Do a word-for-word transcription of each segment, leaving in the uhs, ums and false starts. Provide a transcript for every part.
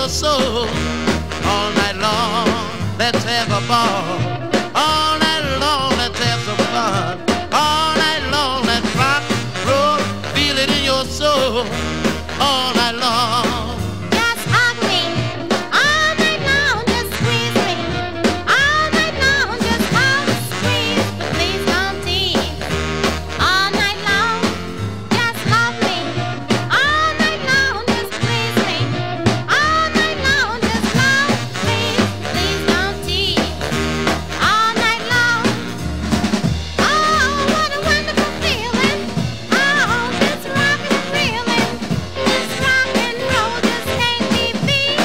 soul. All night long, let's have a ball. All night long, let's have some fun. All night long, let's rock, roll, feel it in your soul. All night long. Just hug me. All night long, just squeeze me. All night long, just hug, squeeze, but please don't tease. All night long, just love me. All night long, just squeeze me. All night long, just love, please, please don't tease. All night long. Oh, what a wonderful feeling. Oh, this rockin' and reelin', this rock and roll just can't be beat.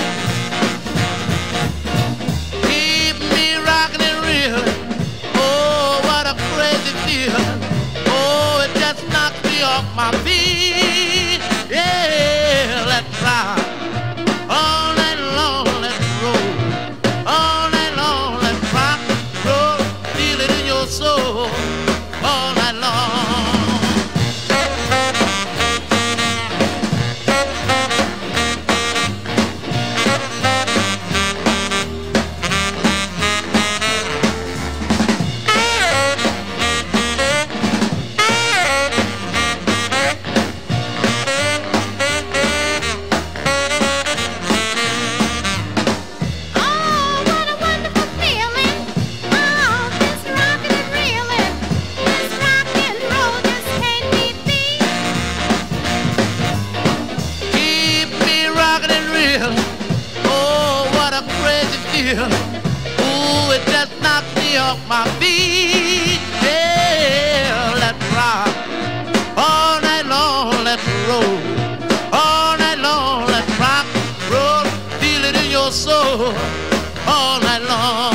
Keep me rocking and reeling. Oh, what a crazy feeling. Oh, it just knocks me off my feet. Yeah, let's rock. All night long, let's roll. All night long, let's rock, roll, feel it in your soul. All night long. Oh, what a wonderful feeling. Oh, this rockin' and reelin', this rock and roll just can't be beat. Keep me rocking and reeling. Oh, what a crazy feeling. Ooh, it just knocks me off my feet. Yeah, let's rock. All night long, let's roll. All night long, let's rock, roll, feel it in your soul. All night long.